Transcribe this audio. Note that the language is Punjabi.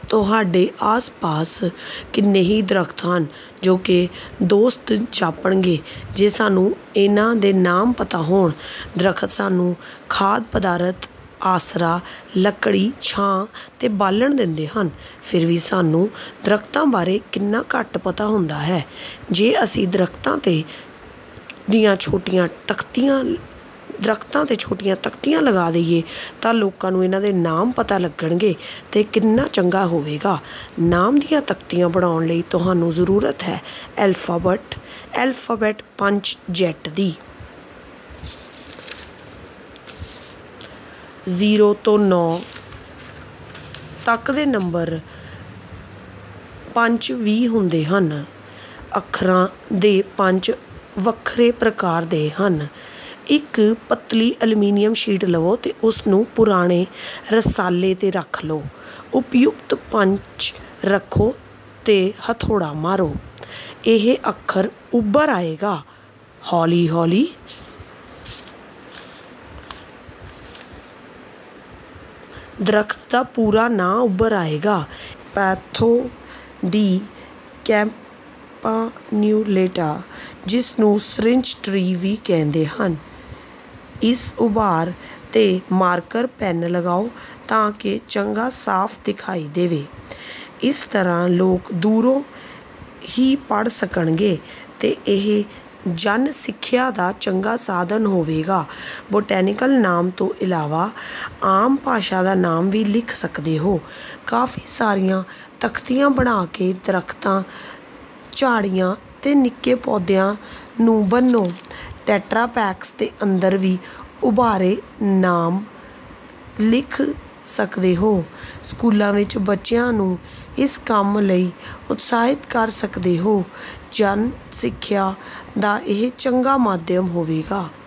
ਤੁਹਾਡੇ ਆਸ-ਪਾਸ ਕਿੰਨੇ ਹੀ ਦਰੱਖਤ ਹਨ ਜੋ ਕਿ ਦੋਸਤ ਜਾਪਣਗੇ ਜੇ ਸਾਨੂੰ ਇਹਨਾਂ ਦੇ ਨਾਮ ਪਤਾ ਹੋਣ। ਦਰੱਖਤ ਸਾਨੂੰ ਖਾਦ ਪਦਾਰਥ, ਆਸਰਾ, ਲੱਕੜੀ, ਛਾਂ ਅਤੇ ਬਾਲਣ ਦਿੰਦੇ ਹਨ। ਫਿਰ ਵੀ ਸਾਨੂੰ ਦਰੱਖਤਾਂ ਬਾਰੇ ਕਿੰਨਾ ਘੱਟ ਪਤਾ ਹੁੰਦਾ ਹੈ। ਜੇ ਅਸੀਂ ਦਰੱਖਤਾਂ 'ਤੇ ਛੋਟੀਆਂ ਤਖ਼ਤੀਆਂ ਲਗਾ ਦਈਏ ਤਾਂ ਲੋਕਾਂ ਨੂੰ ਇਹਨਾਂ ਦੇ ਨਾਮ ਪਤਾ ਲੱਗਣਗੇ ਅਤੇ ਕਿੰਨਾ ਚੰਗਾ ਹੋਵੇਗਾ। ਨਾਮ ਦੀਆਂ ਤਖ਼ਤੀਆਂ ਬਣਾਉਣ ਲਈ ਤੁਹਾਨੂੰ ਜ਼ਰੂਰਤ ਹੈ ਐਲਫਾਬੈਟ 5 Z ਦੀ। 0 ਤੋਂ 9 ਤੱਕ ਦੇ ਨੰਬਰ 5 ਵੀ ਹੁੰਦੇ ਹਨ। ਅੱਖਰਾਂ ਦੇ 5 ਵੱਖਰੇ ਪ੍ਰਕਾਰ ਦੇ ਹਨ। ਇੱਕ ਪਤਲੀ ਐਲੂਮੀਨੀਅਮ ਸ਼ੀਟ ਲਵੋ ਅਤੇ ਉਸ ਨੂੰ ਪੁਰਾਣੇ ਰਸਾਲੇ 'ਤੇ ਰੱਖ ਲਓ। ਉਪਯੁਕਤ ਪੰਚ ਰੱਖੋ ਅਤੇ ਹਥੌੜਾ ਮਾਰੋ। ਇਹ ਅੱਖਰ ਉੱਭਰ ਆਏਗਾ। ਹੌਲੀ ਹੌਲੀ ਦਰੱਖਤ ਦਾ ਪੂਰਾ ਨਾਂ ਉੱਭਰ ਆਏਗਾ। ਪੈਥੋ ਡੀ ਕੈਂਪਾਨਿਊਲੇਟਾ, ਜਿਸ ਨੂੰ ਸਰਿੰਜ ਟਰੀ ਵੀ ਕਹਿੰਦੇ ਹਨ। ਇਸ ਉਭਾਰ 'ਤੇ ਮਾਰਕਰ ਪੈੱਨ ਲਗਾਓ ਤਾਂ ਕਿ ਚੰਗਾ ਸਾਫ਼ ਦਿਖਾਈ ਦੇਵੇ। ਇਸ ਤਰ੍ਹਾਂ ਲੋਕ ਦੂਰੋਂ ਹੀ ਪੜ੍ਹ ਸਕਣਗੇ ਅਤੇ ਇਹ ਜਨ ਸਿੱਖਿਆ ਦਾ ਚੰਗਾ ਸਾਧਨ ਹੋਵੇਗਾ। ਬੋਟੈਨੀਕਲ ਨਾਮ ਤੋਂ ਇਲਾਵਾ ਆਮ ਭਾਸ਼ਾ ਦਾ ਨਾਮ ਵੀ ਲਿਖ ਸਕਦੇ ਹੋ। ਕਾਫੀ ਸਾਰੀਆਂ ਤਖ਼ਤੀਆਂ ਬਣਾ ਕੇ ਦਰੱਖਤਾਂ, ਝਾੜੀਆਂ ਅਤੇ ਨਿੱਕੇ ਪੌਦਿਆਂ ਨੂੰ ਬੰਨ੍ਹੋ। ਟੈਟਰਾਪੈਕਸ ਦੇ ਅੰਦਰ ਵੀ ਉਭਾਰੇ ਨਾਮ ਲਿਖ ਸਕਦੇ ਹੋ। ਸਕੂਲਾਂ ਵਿੱਚ ਬੱਚਿਆਂ ਨੂੰ ਇਸ ਕੰਮ ਲਈ ਉਤਸ਼ਾਹਿਤ ਕਰ ਸਕਦੇ ਹੋ। ਜਨ ਸਿੱਖਿਆ ਦਾ ਇਹ ਚੰਗਾ ਮਾਧਿਅਮ ਹੋਵੇਗਾ।